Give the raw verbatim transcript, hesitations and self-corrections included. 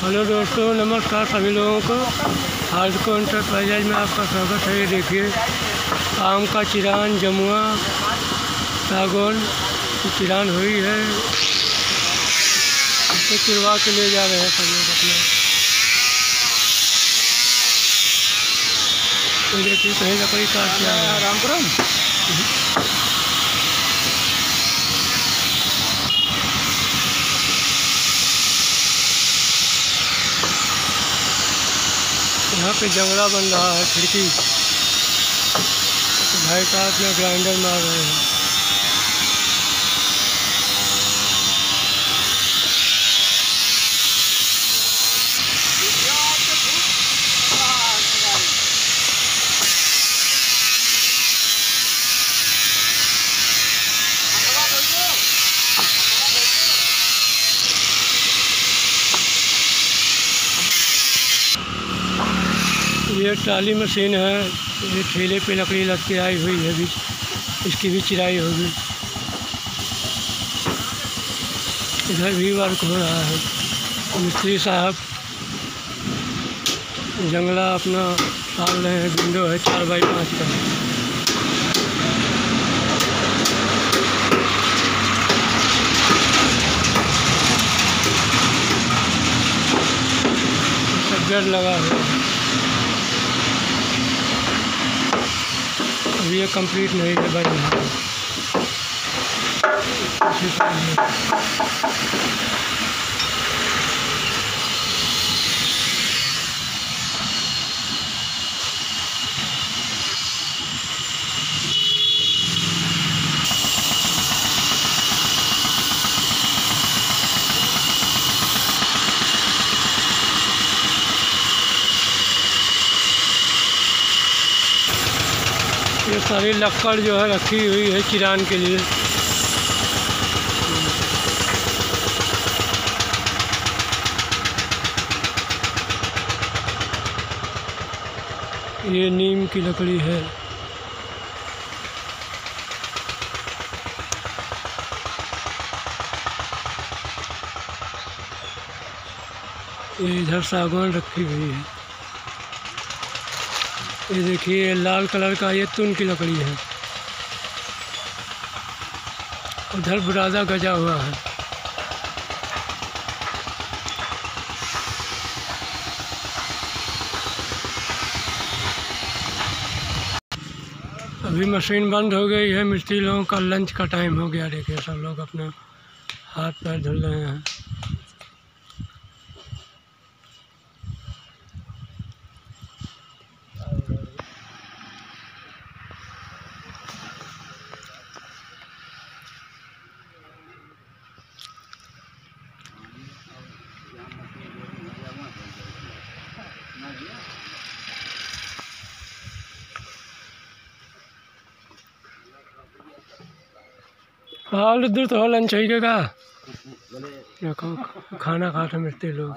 Hello दोस्तों, नमस्कार सभी लोगों को। हार्डको एंटरप्राइजेज में आपका स्वागत है। ये देखिए आम का चिरान, जमुआ, सागौन की चिरान हुई है। इसको चिरवा के ले जा रहे हैं सब लोग अपना। तो देखिए कहीं लकड़ी काट के आया रामपुरम। यहाँ पे जंगला बन रहा है, खिड़की भाई साहब ने ग्राइंडर मार रहे हैं। ये टाली मशीन है, ये ठेले पे लकड़ी लग के आई हुई है, भी इसकी भी चिराई होगी। इधर भी वर्क हो रहा है। मिस्त्री साहब जंगला अपना डाल रहे हैं। विंडो है चार बाई पाँच का। सज्जर लगा हुआ है। अभी ये कंप्लीट नहीं है बन रहा है। ये सारी लक्कड़ जो है रखी हुई है चिरान के लिए। ये नीम की लकड़ी है। ये इधर सागौन रखी हुई है। ये देखिए लाल कलर का ये तुन की लकड़ी है। उधर बुरादा गजा हुआ है। अभी मशीन बंद हो गई है। मिस्त्री लोगों का लंच का टाइम हो गया। देखिए सब लोग अपना हाथ पैर धुल रहे हैं। हाल दूर तो लंच चाहिए का देखो खाना खाते मिलते लोग।